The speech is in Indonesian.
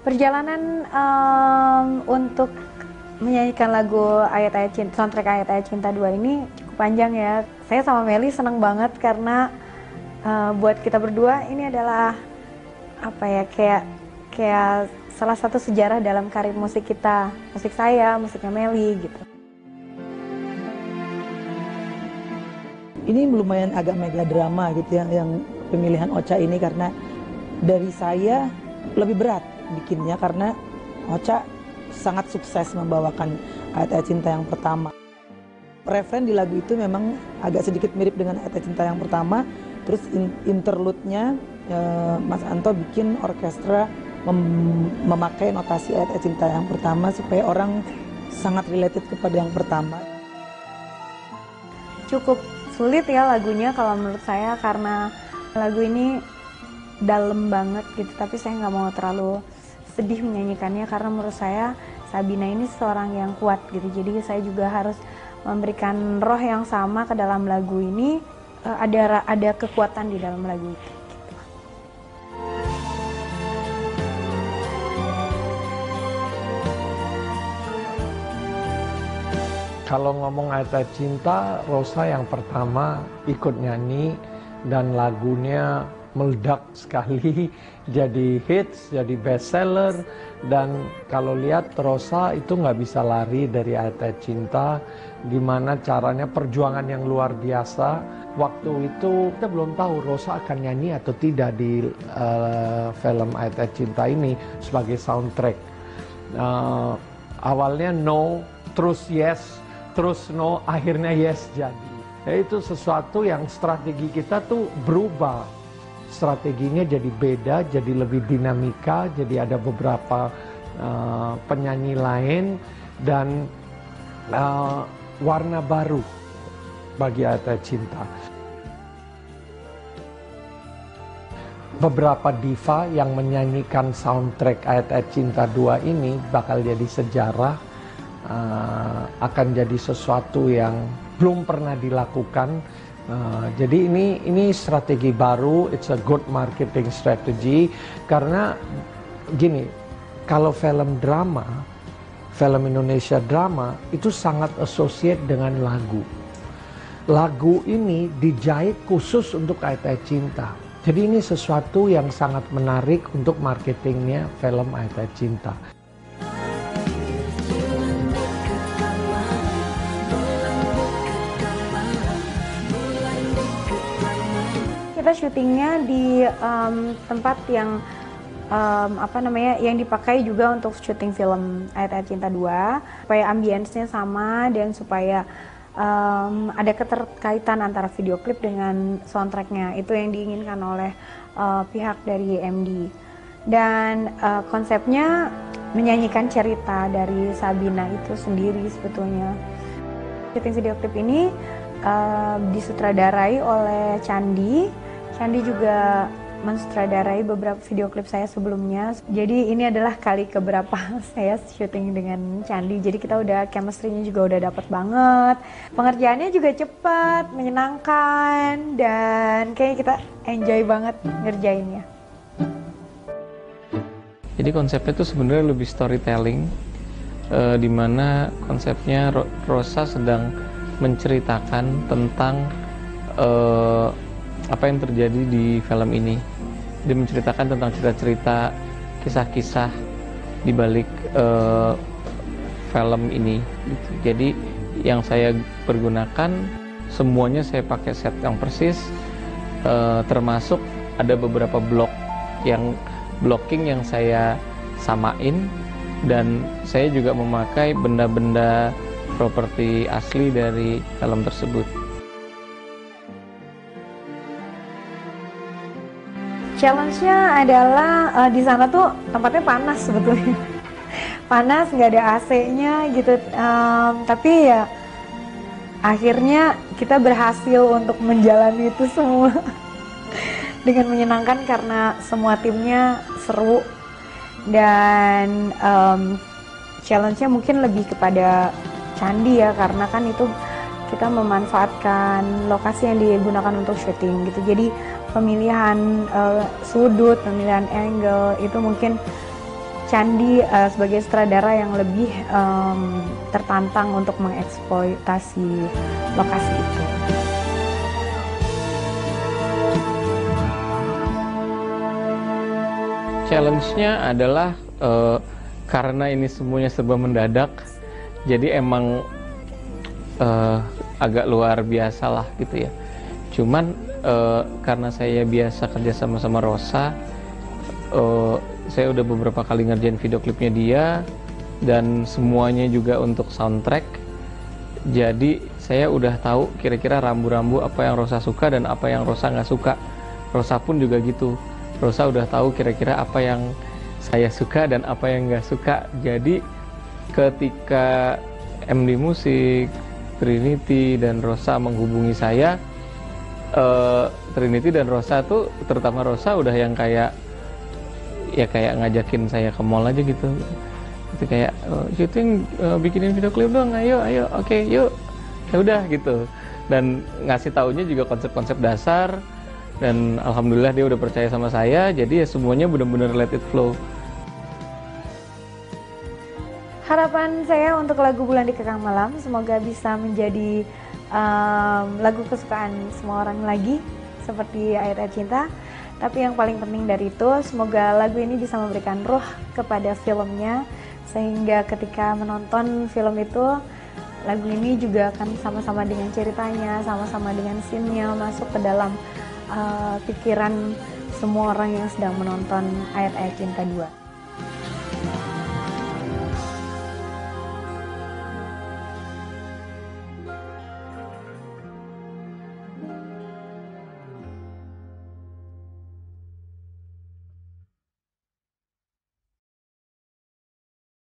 Perjalanan untuk menyanyikan lagu Ayat-Ayat Cinta, soundtrack Ayat-Ayat Cinta 2 ini cukup panjang ya. Saya sama Meli seneng banget karena buat kita berdua ini adalah apa ya, kayak salah satu sejarah dalam karir musik kita, musik saya, musiknya Meli gitu. Ini lumayan agak mega drama gitu ya, yang pemilihan Ocha ini, karena dari saya lebih berat bikinnya karena Ocha sangat sukses membawakan Ayat-Ayat Cinta yang pertama. Referen di lagu itu memang agak sedikit mirip dengan Ayat-Ayat Cinta yang pertama. Terus interlude-nya Mas Anto bikin orkestra memakai notasi Ayat-Ayat Cinta yang pertama supaya orang sangat related kepada yang pertama. Cukup sulit ya lagunya kalau menurut saya, karena lagu ini dalam banget gitu, tapi saya nggak mau terlalu sedih menyanyikannya karena menurut saya Sabina ini seorang yang kuat gitu. Jadi saya juga harus memberikan roh yang sama ke dalam lagu ini, ada kekuatan di dalam lagu itu. Gitu. Kalau ngomong Ayat-Ayat Cinta, Rossa yang pertama ikut nyanyi dan lagunya meledak sekali, jadi hits, jadi bestseller. Dan kalau lihat Rossa itu nggak bisa lari dari Ayat-Ayat Cinta, gimana caranya, perjuangan yang luar biasa. Waktu itu kita belum tahu Rossa akan nyanyi atau tidak di film Ayat-Ayat Cinta ini sebagai soundtrack. Awalnya no, terus yes, terus no, akhirnya yes jadi. Itu sesuatu yang strategi kita tuh berubah. Strateginya jadi beda, jadi lebih dinamika, jadi ada beberapa penyanyi lain dan warna baru bagi Ayat-Ayat Cinta. Beberapa diva yang menyanyikan soundtrack Ayat-Ayat Cinta 2 ini bakal jadi sejarah, akan jadi sesuatu yang belum pernah dilakukan. Jadi ini strategi baru, it's a good marketing strategy, karena gini, kalau film drama, film Indonesia drama itu sangat associate dengan lagu. Lagu ini dijahit khusus untuk Ayat-Ayat Cinta. Jadi ini sesuatu yang sangat menarik untuk marketingnya film Ayat-Ayat Cinta. Kita syutingnya di tempat yang yang dipakai juga untuk syuting film Ayat-Ayat Cinta 2, supaya ambience-nya sama dan supaya ada keterkaitan antara video klip dengan soundtracknya. Itu yang diinginkan oleh pihak dari MD. Dan konsepnya menyanyikan cerita dari Sabina itu sendiri sebetulnya. Syuting video klip ini disutradarai oleh Candi. Candi juga mensutradarai beberapa video klip saya sebelumnya. Jadi ini adalah kali keberapa saya syuting dengan Candi. Jadi kita udah chemistry-nya juga udah dapet banget. Pengerjaannya juga cepat, menyenangkan, dan kayaknya kita enjoy banget ngerjainnya. Jadi konsepnya itu sebenarnya lebih storytelling, di mana konsepnya Rossa sedang menceritakan tentang apa yang terjadi di film ini. Dia menceritakan tentang cerita-cerita, kisah-kisah di balik film ini. Jadi yang saya pergunakan semuanya saya pakai set yang persis, termasuk ada beberapa blocking yang saya samain, dan saya juga memakai benda-benda properti asli dari film tersebut. Challenge-nya adalah di sana tuh tempatnya panas sebetulnya. Panas, nggak ada AC-nya gitu. Tapi ya akhirnya kita berhasil untuk menjalani itu semua dengan menyenangkan karena semua timnya seru. Dan challenge-nya mungkin lebih kepada Candi ya, karena kan itu kita memanfaatkan lokasi yang digunakan untuk syuting gitu. Jadi pemilihan sudut, pemilihan angle itu mungkin Candi sebagai sutradara yang lebih tertantang untuk mengeksploitasi lokasi itu. Challenge-nya adalah karena ini semuanya serba mendadak, jadi emang agak luar biasa lah gitu ya. Cuman karena saya biasa kerja sama Rossa, saya udah beberapa kali ngerjain video klipnya dia, dan semuanya juga untuk soundtrack. Jadi saya udah tahu kira-kira rambu-rambu apa yang Rossa suka dan apa yang Rossa nggak suka. Rossa pun juga gitu. Rossa udah tahu kira-kira apa yang saya suka dan apa yang nggak suka. Jadi ketika MD Musik, Trinity dan Rossa menghubungi saya, Trinity dan Rossa tuh, terutama Rossa udah yang kayak ngajakin saya ke mall aja gitu. Itu kayak syuting, bikinin video klip dong, ayo oke, yuk. Ya udah gitu. Dan ngasih taunya juga konsep-konsep dasar. Dan alhamdulillah dia udah percaya sama saya, jadi ya semuanya benar-benar let it flow. Harapan saya untuk lagu Bulan Dikekang Malam semoga bisa menjadi lagu kesukaan semua orang lagi, seperti Ayat-Ayat Cinta. Tapi yang paling penting dari itu, semoga lagu ini bisa memberikan ruh kepada filmnya, sehingga ketika menonton film itu, lagu ini juga akan sama-sama dengan ceritanya, sama-sama dengan scene-nya masuk ke dalam pikiran semua orang yang sedang menonton Ayat-Ayat Cinta 2.